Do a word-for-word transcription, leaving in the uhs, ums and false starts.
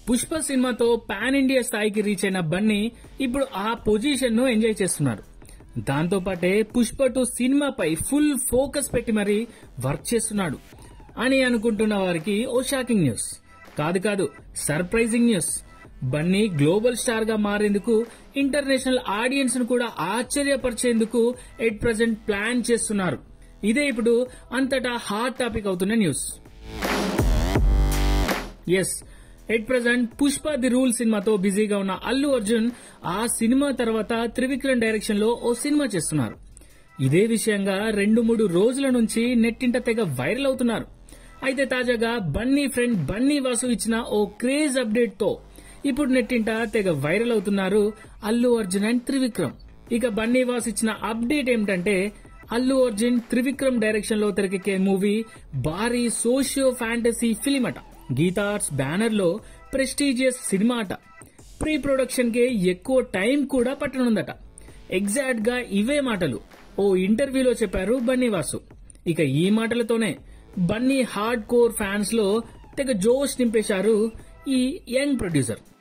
పుష్ప సినిమాతో pan India స్థాయికి reach అయిన బన్నీ ఇప్పుడు ఆ పొజిషన్ ను ఎంజాయ్ చేస్తున్నారు. దాంతో పాటే పుష్ప టూ సినిమాపై ఫుల్ ఫోకస్ పెట్టి మరీ వర్క్ చేస్తున్నాడు అని అనుకుంటున్న వారికి ఓ షాకింగ్ న్యూస్ కాదు కాదు surprising news. Bunny global star గా మారేందుకు ఇంటర్నేషనల్ ఆడియన్స్ ను కూడా ఆశ్చర్యపరిచేందుకు ఎట్ ప్రెజెంట్ ప్లాన్ చేస్తున్నారు. ఇదే ఇప్పుడు అంతటా హాట్ టాపిక్ అవుతున్న news. Yes, at present Pushpa the rule సినిమాతో బిజీగా ఉన్న అల్లు అర్జున్ ఆ సినిమా తర్వాత త్రివిక్రమ్ డైరెక్షన్ లో ఓ సినిమా చేస్తున్నారు. ఇదే విషయంగా రెండు మూడు రోజుల నుంచి నెట్టింట తెగ వైరల్ అవుతున్నారు. అయితే తాజాగా బన్నీ ఫ్రెండ్ బన్నీ వాసు ఇచ్చిన ఓ క్రేజ్ అప్డేట్ తో ఇప్పుడు నెట్టింట తెగ వైరల్ అవుతున్నారు అల్లు అర్జున్ అండ్ త్రివిక్రమ్. ఇక బన్నీ వాసు ఇచ్చిన అప్డేట్ ఏమిటంటే అల్లు అర్జున్ త్రివిక్రమ్ డైరెక్షన్ లో తెరకెక్కే మూవీ భారీ సోషియో ఫ్యాంటసీ ఫిలిం అట. గీతార్ట్స్ బ్యానర్ లో ప్రెస్టీజియస్ సినిమా అట. ప్రీ ప్రొడక్షన్ కే ఎక్కువ టైం కూడా పట్టనుందట. ఎగ్జాక్ట్ గా ఇవే మాటలు ఓ ఇంటర్వ్యూలో చెప్పారు బన్నీ వాసు. ఇక ఈ మాటలతోనే బన్నీ హార్డ్ కోర్ ఫ్యాన్స్ లో తెగ జోష్ నింపేశారు ఈ యంగ్ ప్రొడ్యూసర్.